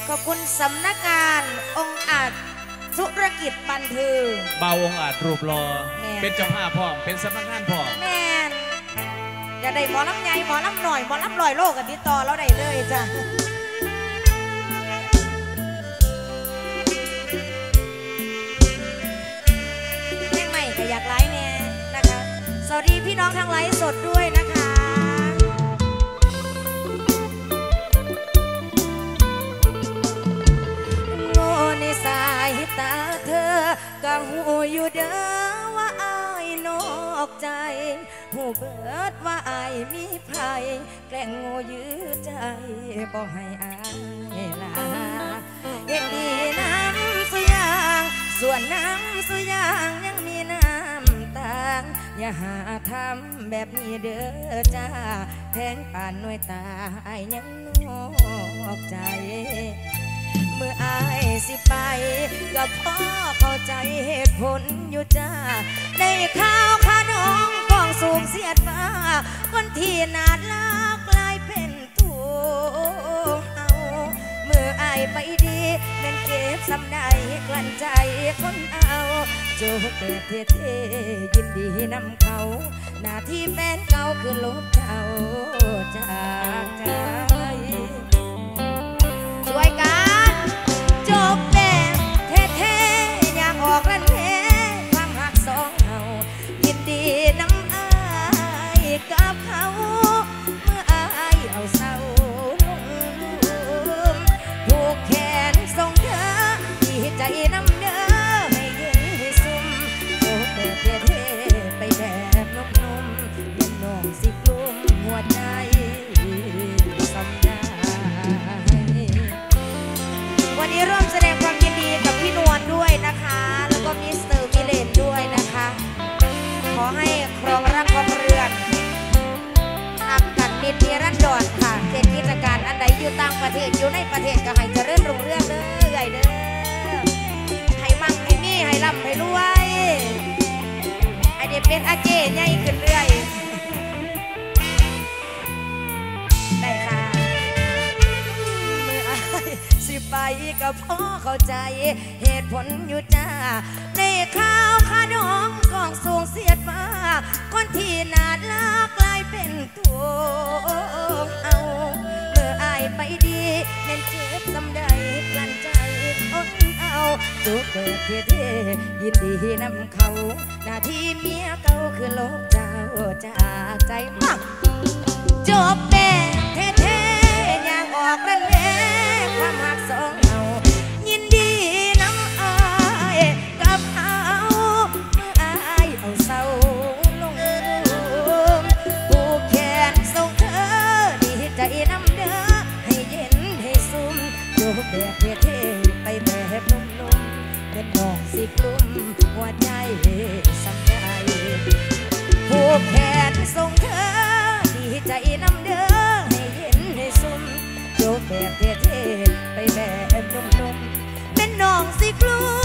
ขอบคุณสำนักงานองค์อาจธุรกิจบันเทิงเบาองค์อาจรูปรอเป็นเจ้าภาพพร้อมเป็นสำนักงานพร้อมแม่นอย่าได้หมอลำใหญ่หมอลำหน่อยหมอลำลอยโลกกันติดต่อเราได้เลยจ้ะเพลงใหม่ก็อยากไลฟ์เนี่ยนะคะสวัสดีพี่น้องทางไลฟ์สดด้วยนะคะโง่ในสายตาเธอก็หูอยู่เด้อว่าอายนอกใจหูเบิดว่าอายมีไผแกล้งโง่ยื้อใจบ่ให้อายลาเห็นดีน้ำสุยางส่วนน้ำสุยางยังมีน้ำตาอย่าหาทำแบบนี้เด้อจ้าแทงป่านหน่วยตาอายยังนอกใจเมื่ออายสิไปก็พอเข้าใจเหตุผลอยู่จ้าได้ข่าวขาน้องกองสูงเสียดมาคนที่นาดลากกลายเป็นตัวเอาเมื่ออายไปดีเป็นเก็บสำได้กลั่นใจคนเอาโจกเกิดเท่ๆยินดีนำเขาหน้าที่แฟนเก่าคือลบเขาจากใจช่วยกันจบแบบเท่ๆอยากออกลั่นแท้ความหักสองเฮายินดีน้ำอายกับเขาเมื่ออายเอาเศร้าผูกแขนส่งเธอดีใจน้ำเด้อให้ยืนให้ซุ่มจบแบบเท่ๆไปแบบนุ่มๆเป็นน้องสิกลุ่มหัวใจสำได้วันนี้ร่วมแสดงความยินดีกับพี่นวลด้วยนะคะแล้วก็มิสเตอร์มิเลนด้วยนะคะขอให้ครองรักครองเรือนหักกันนิดนิรันดรค่ะเกิดกิจการอันใดอยู่ต่างประเทศอยู่ในประเทศก็ให้เจริญรุ่งเรืองเด้อใหญ่เด้อให้มั่งให้มีให้ร่ำให้รวยไอเดียเป็นอาเจใหญ่ขึ้นเรื่อยได้ค่ะสิไปก็พอเข้าใจเหตุผลอยู่จ้าในข่าวขาน้องกองสูงเสียดมาคนที่นาดลากกลายเป็นตัวเอาเมื่ออายไปดีเน้นเจ็บสำใดกลั่นใจคนเอาจุกเกิดเท่ๆยินดีนำเขาหน้าที่เมียเก่าคือลบเจ้าจากใจมากจบแบบเท่ๆอยากออกนั่นแหละความหักสองเฮายินดีน้ำอายกับเขาเมื่ออายเอาเศร้าลงผูกแขนส่งเธอดีใจน้ำเด้อให้เย็นให้ซุ่มโยกแบบเท่ๆไปแบบนุ่มๆเป็นน้องสิกลุ่มหัวใจสำใจผูกแขนส่งเธอดีใจน้ำเด้อให้เย็นให้ซุ่มโยกแบบเท่ๆไปแบบนุ่มๆเป็นน้องสิกลุ่